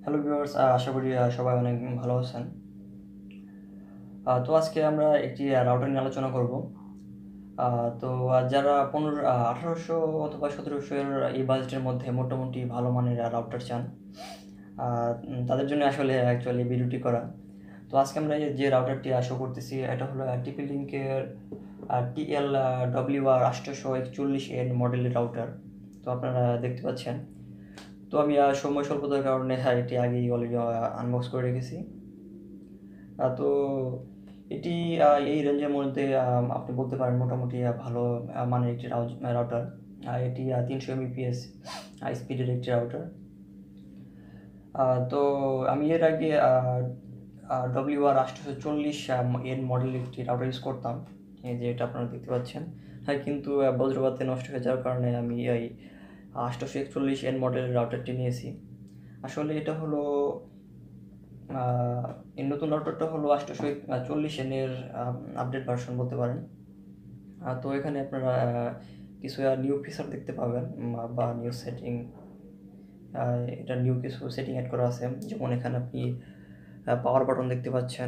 Hello viewers, আশা করি সবাই অনেক ভালো আছেন। তো আজকে আমরা একটি রাউটার নিয়ে আলোচনা করব। তো যারা 1800 অথবা 1700 এর এই বাজেটের মধ্যে মোটামুটি ভালো মানের রাউটার চান, তাদের জন্য আসলে অ্যাকচুয়ালি ভিডিওটি করা। তো আজকে আমরা যে রাউটারটি শো করতেছি এটা হলো টিপি লিঙ্কের টিএল ডব্লিউআর 841N মডেলের রাউটার। তো আপনারা দেখতে পাচ্ছেন। তো আমি সময় স্বল্পতার কারণে এটি আগেই অলরেডি আনবক্স করে রেখেছি। তো এটি এই রেঞ্জের মধ্যে আপনি বলতে পারেন মোটামুটি ভালো মানের একটি রাউটার। এটি 300 Mbps স্পিডের একটি রাউটার। তো আমি এর আগে WR 840N মডেলের একটি রাউটার ইউজ করতাম, এই যে এটা আপনারা দেখতে পাচ্ছেন। কিন্তু বজ্রপাতে নষ্ট হয়ে যাওয়ার কারণে আমি এই 841N মডেলের রাউটারটি নিয়েছি। আসলে এটা হলো এই নতুন রাউটারটা হলো 840N এর আপডেট ভার্সন বলতে পারেন। তো এখানে আপনারা কিছু নিউ ফিচার দেখতে পাবেন বা নিউ সেটিং। এটা নিউ কিছু সেটিং অ্যাড করা আছে, যেমন এখানে আপনি পাওয়ার বাটন দেখতে পাচ্ছেন।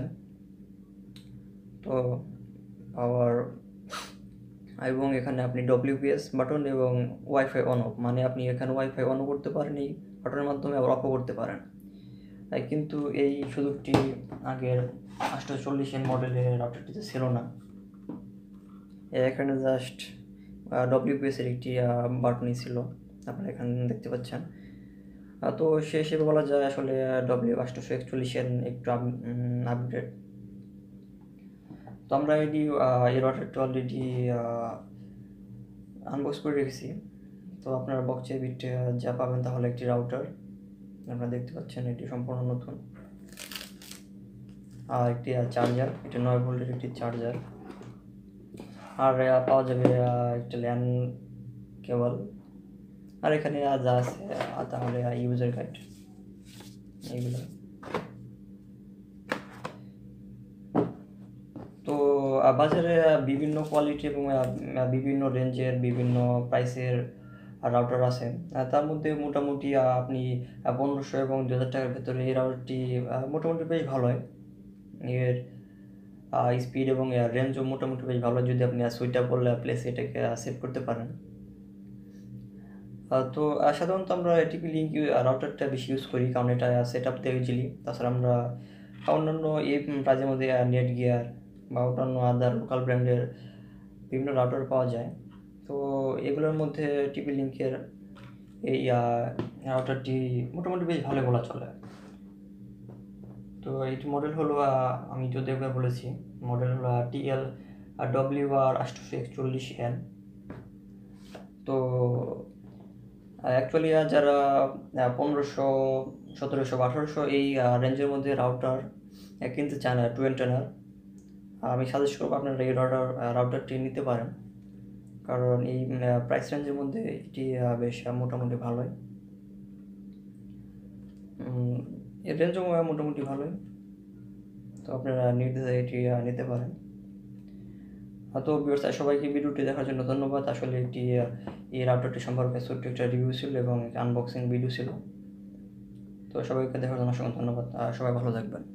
তো পাওয়ার এবং এখানে আপনি WPS বাটন এবং ওয়াইফাই অন অফ, মানে আপনি এখানে ওয়াইফাই অনও করতে পারেন এই বাটনের মাধ্যমে, আবার অফও করতে পারেন। কিন্তু এই সুযোগটি আগের 840N মডেলের রাউটারটিতে ছিল না। এখানে জাস্ট WPS এর একটি বাটনই ছিল, আপনারা এখানে দেখতে পাচ্ছেন। তো সে হিসেবে বলা যায় আসলে W841N একটু আপগ্রেড। তো আমরা এই রাউটারটা অলরেডি আনবক্স করে রেখেছি। তো আপনারা বক্সের ভিতরে যা পাবেন তাহলে একটি রাউটার আপনারা দেখতে পাচ্ছেন, এটি সম্পূর্ণ নতুন। আর একটি চার্জার, এটা 9 ভোল্টের একটি চার্জার। আর পাওয়া যাবে একটা ল্যান কেবল। আর এখানে যা আছে তাহলে ইউজার গাইড এইগুলো। তো বাজারে বিভিন্ন কোয়ালিটি এবং বিভিন্ন রেঞ্জের বিভিন্ন প্রাইসের রাউটার আছে। তার মধ্যে মোটামুটি আপনি 1500 এবং 2000 টাকার ভেতরে এই রাউটারটি মোটামুটি বেশ ভালো হয়। এর স্পিড এবং রেঞ্জও মোটামুটি বেশ ভালো, যদি আপনি সুইটেবল প্লেসে এটাকে সেট করতে পারেন। তো সাধারণত আমরা টিপি লিঙ্ক রাউটারটা বেশি ইউজ করি, কারণ এটা সেট আপ দেয় ইজিলি। তাছাড়া আমরা অন্যান্য এই প্রাইজের মধ্যে নেট গিয়ার বা অন্যান্য আদার লোকাল ব্র্যান্ডের বিভিন্ন রাউটার পাওয়া যায়। তো এগুলোর মধ্যে টিপি লিঙ্কের এই রাউটারটি মোটামুটি বেশ ভালো বলা চলে। তো এইটি মডেল হলো আমি যদি একবার বলেছি, মডেল হলো টিএল ডব্লিউআর 841N। তো অ্যাকচুয়ালি যারা 1500, 1700 বা 1800 এই রেঞ্জের মধ্যে রাউটার কিনতে চান টু এন্টেনার, আমি সাজেস্ট করবো আপনারা এই রাউটারটি নিতে পারেন, কারণ এই প্রাইস রেঞ্জের মধ্যে এটি বেশ মোটামুটি ভালোই। এর রেঞ্জও মোটামুটি ভালোই। তো আপনারা নির্দ্বিধায় এটি নিতে পারেন। তো ভিউয়ার্স, সবাইকে ভিডিওটি দেখার জন্য ধন্যবাদ। আসলে এটি এই রাউটারটি সম্পর্কে ছোট্ট একটা রিভিউ ছিল এবং আনবক্সিং ভিডিও ছিল। তো সবাইকে দেখার জন্য অসংখ্য ধন্যবাদ। সবাই ভালো থাকবেন।